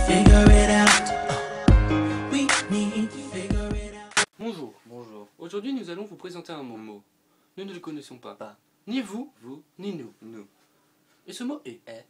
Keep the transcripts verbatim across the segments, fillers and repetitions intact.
Bonjour. Bonjour. Aujourd'hui, nous allons vous présenter un mot. mot. Nous ne le connaissons pas. Pas. Ni vous, vous, ni nous. Nous. Et ce mot est. est.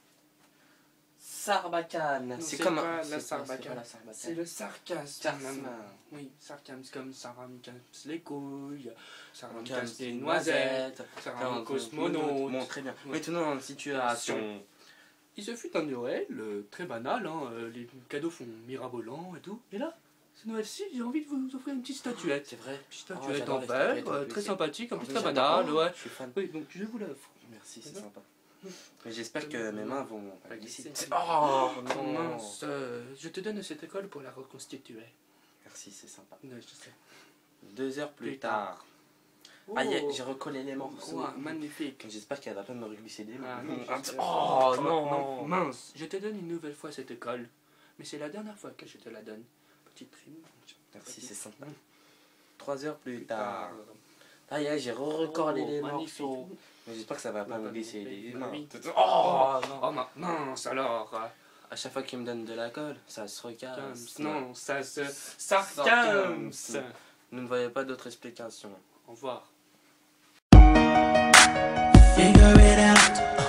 Sarbacane. C'est comme un... la sarbacane. C'est le sarcasme. Sarcasme. Oui, sarcasme comme Sarah me casse les couilles, Sarah me casse des noisettes, Sarah me cosmonaute. Bon, très bien. Maintenant, situation. Il se fut un Noël euh, très banal, hein, euh, les cadeaux font mirabolants et tout. Et là, ce Noël-ci, j'ai envie de vous offrir une petite statuette. C'est vrai. Une petite statuette oh, en verre, euh, très sympathique, en plus très banale. Ouais. Je suis fan. Oui, donc je vous l'offre. Merci, c'est sympa. Mais j'espère que mes mains vont pas glisser. Oh non, mince, euh, je te donne cette école pour la reconstituer. Merci, c'est sympa. Ouais, je sais. Deux heures plus, plus tard. tard. Oh. Ah, j'ai recollé les morceaux. Oh, magnifique. J'espère qu'elle va pas me glisser des mains. Ah, oh, oh non. non, mince. Je te donne une nouvelle fois cette école. Mais c'est la dernière fois que je te la donne. Petite prime. Merci, c'est sympa. Trois heures plus, plus tard. tard. Ah, yeah, j'ai recollé oh, les magnifique. morceaux. Mais j'espère que ça va pas me glisser les mains. Oh, non. Oh, mince alors. À chaque fois qu'il me donne de la colle, ça se recasse. Non, ça se sarcasme. Nous ne voyons pas d'autres explications. Au revoir. Figure it out.